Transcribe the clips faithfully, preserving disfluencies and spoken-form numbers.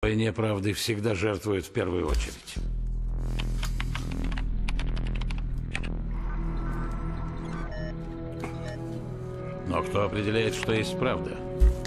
В войне правды всегда жертвуют в первую очередь. Но кто определяет, что есть правда?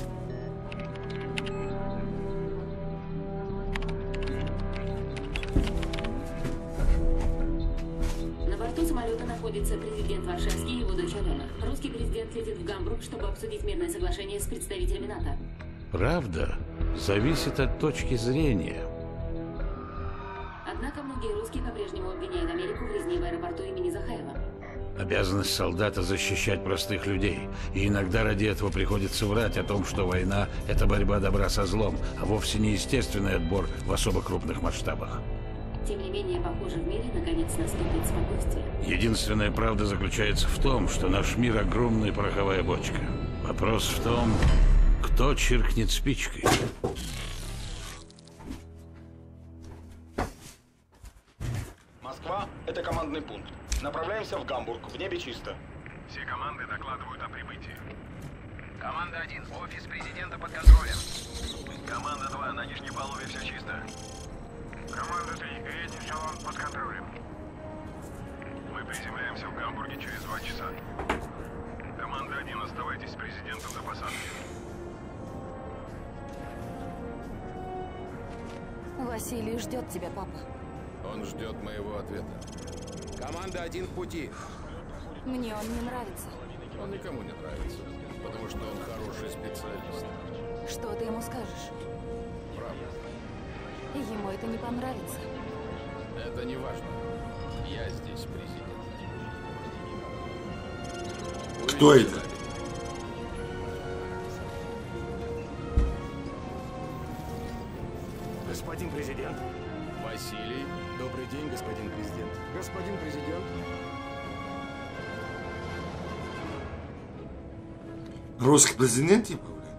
На борту самолета находится президент Варшавский и его дочь Алена. Русский президент летит в Гамбург, чтобы обсудить мирное соглашение с представителями НАТО. Правда зависит от точки зрения. Однако многие русские по-прежнему обвиняют Америку в резне в аэропорту имени Захаева. Обязанность солдата защищать простых людей. И иногда ради этого приходится врать о том, что война – это борьба добра со злом, а вовсе не естественный отбор в особо крупных масштабах. Тем не менее, похоже, в мире наконец наступит спокойствие. Единственная правда заключается в том, что наш мир – огромная пороховая бочка. Вопрос в том, кто чиркнет спичкой. Москва – это командный пункт. Направляемся в Гамбург. В небе чисто. Все команды докладывают о прибытии. Команда один. Офис президента под контролем. Команда два. На нижней палубе все чисто. Команда три. Передний салон под контролем. Мы приземляемся в Гамбурге через два часа. Команда один. Оставайтесь с президентом до посадки. Василий ждет тебя, папа. Он ждет моего ответа. Команда один в пути. Мне он не нравится. Он никому не нравится, потому что он хороший специалист. Что ты ему скажешь? Правда. Ему это не понравится. Это не важно. Я здесь президент. Кто это? Господин президент. Василий. Добрый день, господин президент. Господин президент. Русский президент, типа, блин?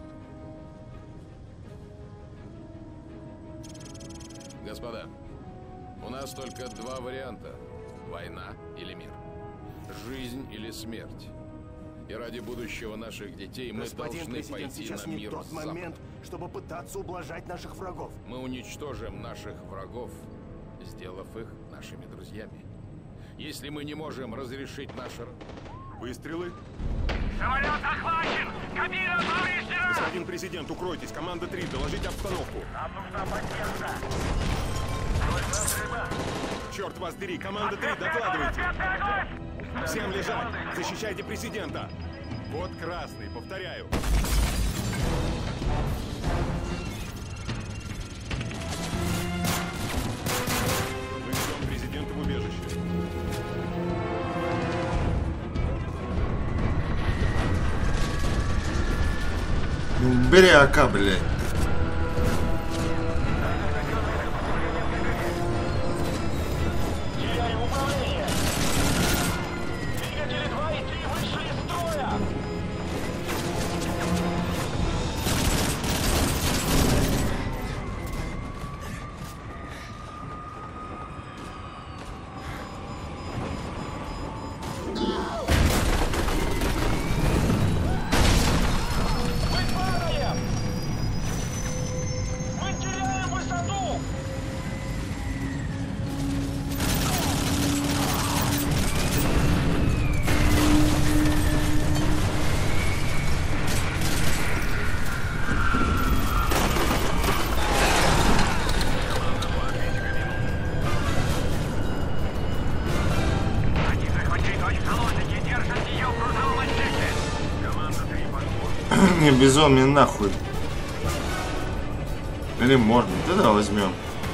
Господа, у нас только два варианта. Война или мир. Жизнь или смерть. И ради будущего наших детей мы Господин должны президент, пойти сейчас на не мир тот с момент, Западом. чтобы пытаться ублажать наших врагов. Мы уничтожим наших врагов, сделав их нашими друзьями. Если мы не можем разрешить наше... Выстрелы. Самолет захвачен! Кабина повреждена! Господин президент, укройтесь. Команда три, доложите обстановку. Нам нужна поддержка. Черт вас дери, команда три, докладывайте. Всем лежать. Защищайте президента. Вот красный, повторяю. Мы ждем президента в убежище. Ну, бери АК, блядь. Не, бизон мне нахуй. Или можно? Тогда возьмем.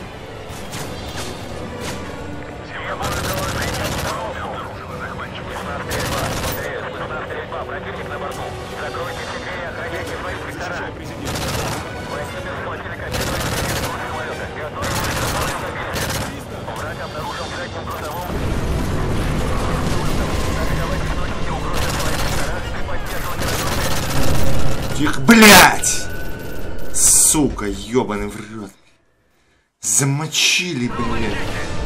Тихо, блядь! Сука, ёбаный в рот. Замочили, блядь.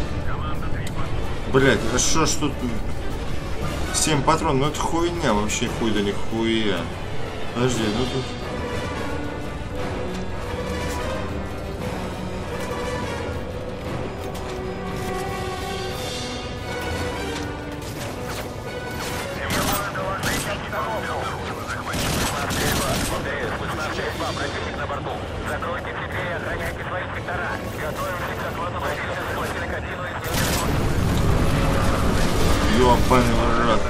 Блядь, а что ж тут... семь патронов, ну это хуйня, вообще хуй да нихуя. Подожди, ну тут... Ебаный враг.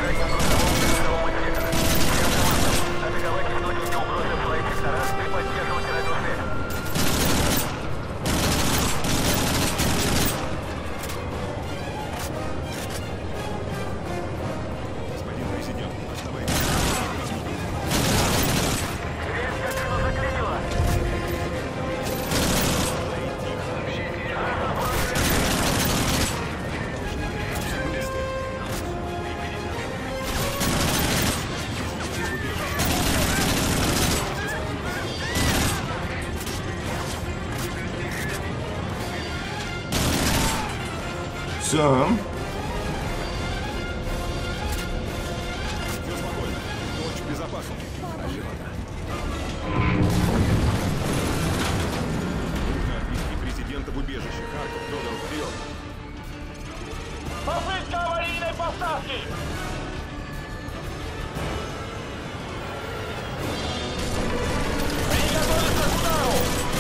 Господин президент, оставайтесь. Все. Все спокойно. Дочь в безопасности. Нужно отвезти президента в убежище. Харьков, Федоров, вперед. Попытка аварийной посадки! Приготовиться к удару!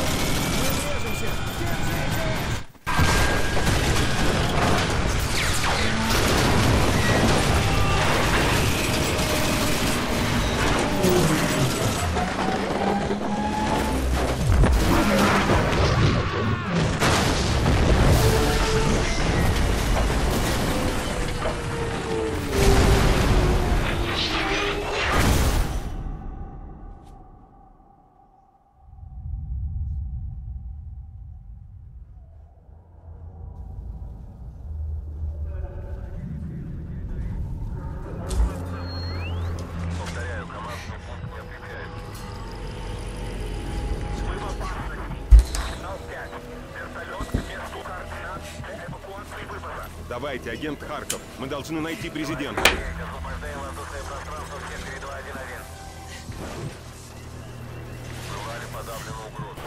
Давайте, агент Харьков. Мы должны найти президента. Освобождаем воздушное пространство в секторе два один один. Бывали подавлены угрозу.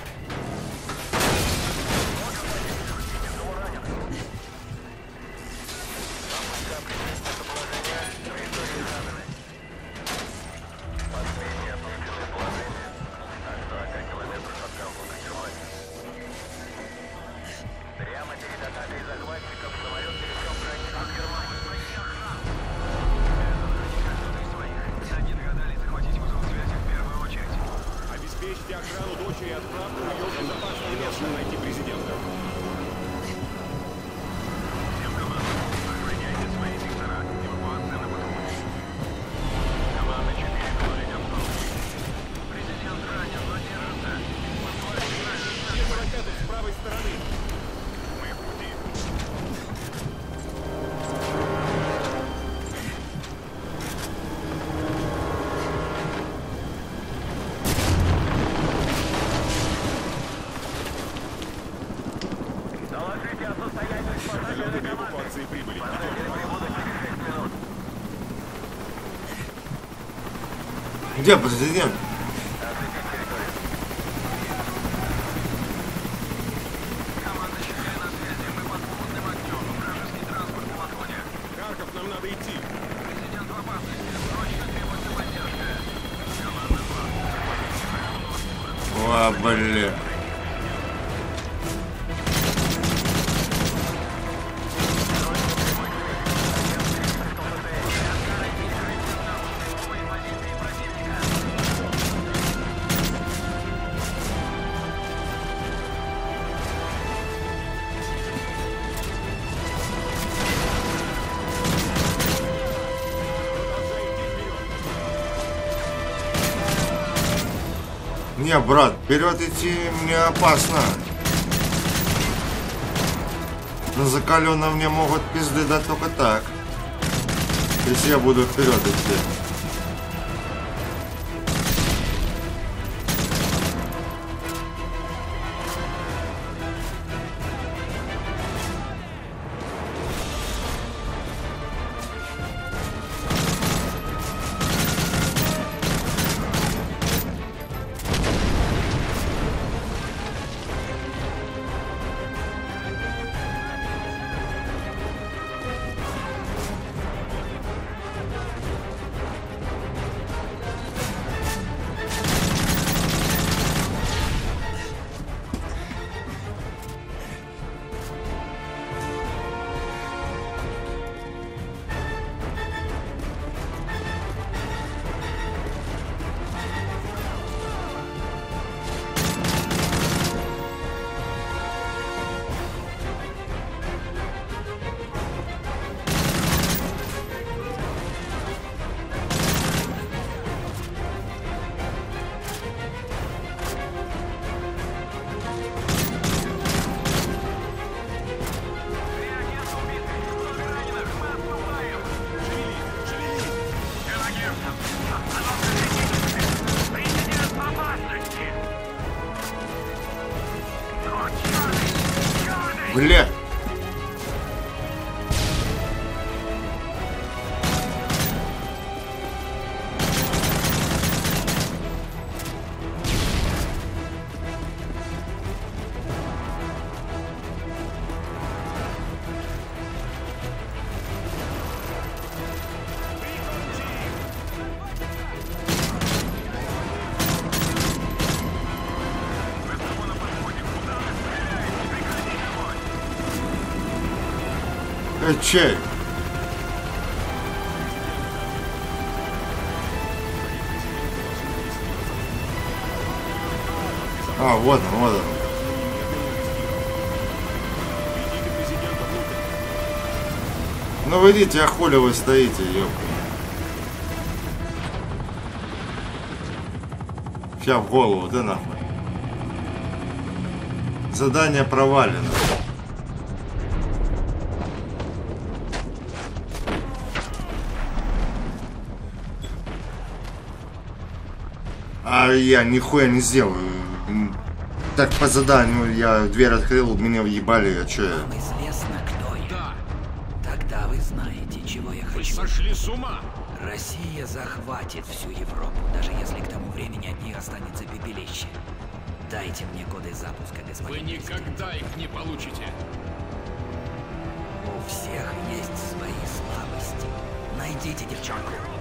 Последние отключены положение. Так, сорок километров от Гамбурга, Германия. Прямо перед атакой захватчиков самолет пересек границу с Германией. Они догадались захватить узел связи в первую очередь. Обеспечьте охрану дочери и отправку ее в безопасное место. Найти президента. Всем командам, охраняйте свои сектора. Эвакуация на БТУ. Команда четыре ноль, идем в толпу. Президент ранен, но держится. Вижу ракету с правой стороны. Мы в пути. Доложите о состоянии Вертолеты для эвакуации прибыли. Где президент? Команда четыре на связи. Мы под плотным огнем. Вражеский транспорт на подходе. Харьков, нам надо идти. Президент в опасности. Срочно требуется поддержка. Команда два. О, блин. Не, брат, вперед идти мне опасно. На закаленном мне могут пизды дать только так. Если я буду вперед идти. Бля. Чей? А, вот он, вот он. Ну вы идите, а хули вы стоите, ёпта. Сейчас в голову, да нахуй. Задание провалено. А я нихуя не сделаю. Так по заданию я дверь открыл, меня въебали, а чё я? Вам известно, кто я? Да. Тогда вы знаете, чего я Вы хочу. сошли с ума! Россия захватит всю Европу, даже если к тому времени от нее останется пепелище. Дайте мне коды запуска, господин Вы президент. никогда их не получите. У всех есть свои слабости. Найдите девчонку.